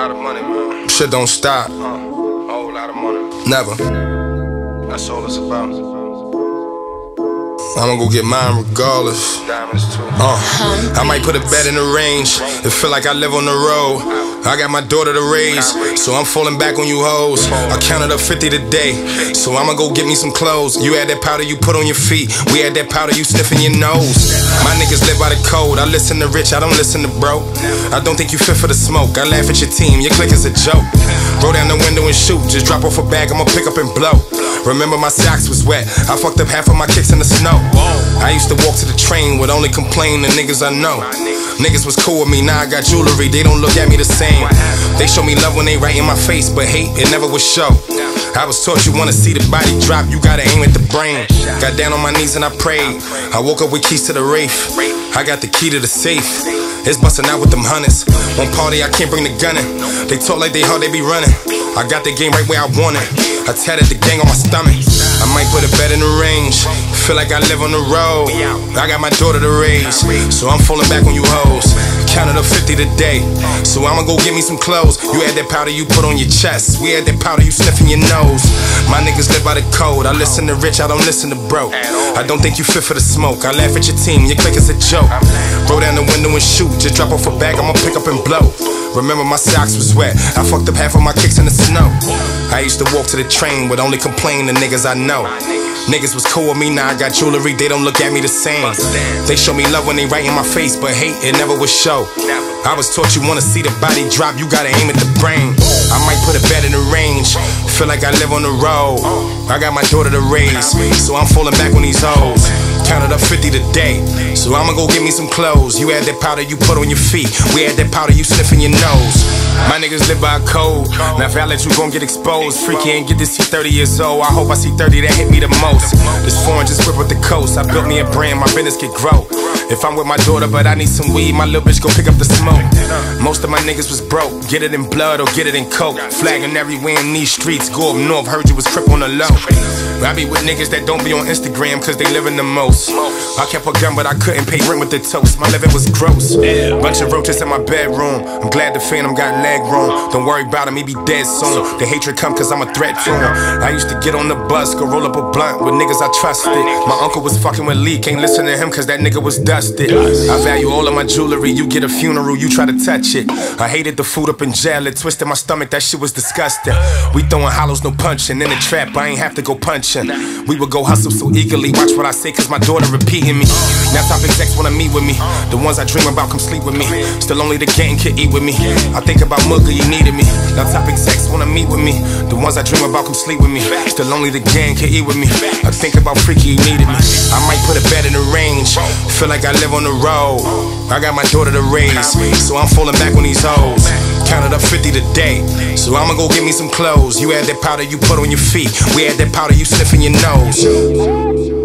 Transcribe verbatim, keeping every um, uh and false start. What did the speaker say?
lot of money, man. Shit don't stop. Uh, a whole lot of money. Never. That's all it's about. I'ma go get mine regardless. Diamonds too. Uh, I might put a bed in the range. It feel like I live on the road. I got my daughter to raise, so I'm falling back on you hoes. I counted up fifty today, so I'ma go get me some clothes. You had that powder you put on your feet, we had that powder you sniff in your nose. My niggas live by the code, I listen to rich, I don't listen to broke. I don't think you fit for the smoke, I laugh at your team, your clique is a joke. Roll down the window and shoot, just drop off a bag, I'ma pick up and blow. Remember my socks was wet, I fucked up half of my kicks in the snow. I used to walk to the train, would only complain to niggas I know. Niggas was cool with me, now I got jewelry, they don't look at me the same. They show me love when they right in my face, but hate, it never was show. I was taught you wanna see the body drop, you gotta aim at the brain. Got down on my knees and I prayed. I woke up with keys to the Wraith. I got the key to the safe. It's busting out with them hundreds. One party I can't bring the gun in. They talk like they hard, they be running. I got the game right where I want it. I tatted the gang on my stomach. I might put a bed in the range. Feel like I live on the road. I got my daughter to raise, so I'm falling back on you hoes. Counted up fifty today, so I'ma go get me some clothes. You had that powder you put on your chest, we had that powder you sniff in your nose. My niggas live by the code, I listen to rich, I don't listen to broke. I don't think you fit for the smoke, I laugh at your team, your clique is a joke. Roll down the window and shoot, just drop off a bag, I'ma pick up and blow. Remember my socks was wet, I fucked up half of my kicks in the snow. I used to walk to the train, would only complain to niggas I know. Niggas was cool with me, now I got jewelry, they don't look at me the same. They show me love when they right in my face, but hate, it never was show. I was taught you wanna see the body drop, you gotta aim at the brain. I might put a bed in the range, feel like I live on the road. I got my daughter to raise, so I'm falling back on these hoes. Counted up fifty today, so I'ma go get me some clothes. You had that powder you put on your feet, we had that powder you sniff in your nose. My niggas live by a code, now if I let you gon' get exposed. Freaky ain't get this, he thirty years old, I hope I see thirty that hit me the most. This foreign just whip with the coast, I built me a brand, my business could grow. If I'm with my daughter but I need some weed, my little bitch go pick up the smoke. Most of my niggas was broke, get it in blood or get it in coke. Flagging everywhere in these streets, go up north, heard you was crip on the low. I be with niggas that don't be on Instagram cause they living the most. I kept a gun but I couldn't pay rent with the toast, my living was gross. Bunch of roaches in my bedroom, I'm glad the phantom got leg room. Don't worry about him, he be dead soon. The hatred come cause I'm a threat to him. I used to get on the bus, go roll up a blunt with niggas I trusted. My uncle was fucking with Lee, can't listen to him cause that nigga was dusted. I value all of my jewelry, you get a funeral, you try to touch it. I hated the food up in jail, it twisted my stomach, that shit was disgusting. We throwing hollows, no punching, in the trap I ain't have to go punching. We would go hustle so eagerly, watch what I say cause my daughter repeating me. Now top execs wanna meet with me, the ones I dream about come sleep with me. Still only the gang can eat with me, I think about Mugga, you needed me. Now top execs wanna meet with me, the ones I dream about come sleep with me. Still only the gang can eat with me, I think about Freaky, you needed me. I might put a bed in the range, feel like I live on the road. I got my daughter to raise, so I'm falling back on these hoes. Counted up fifty today, so I'ma go get me some clothes. You had that powder you put on your feet, we had that powder you sniff in your nose.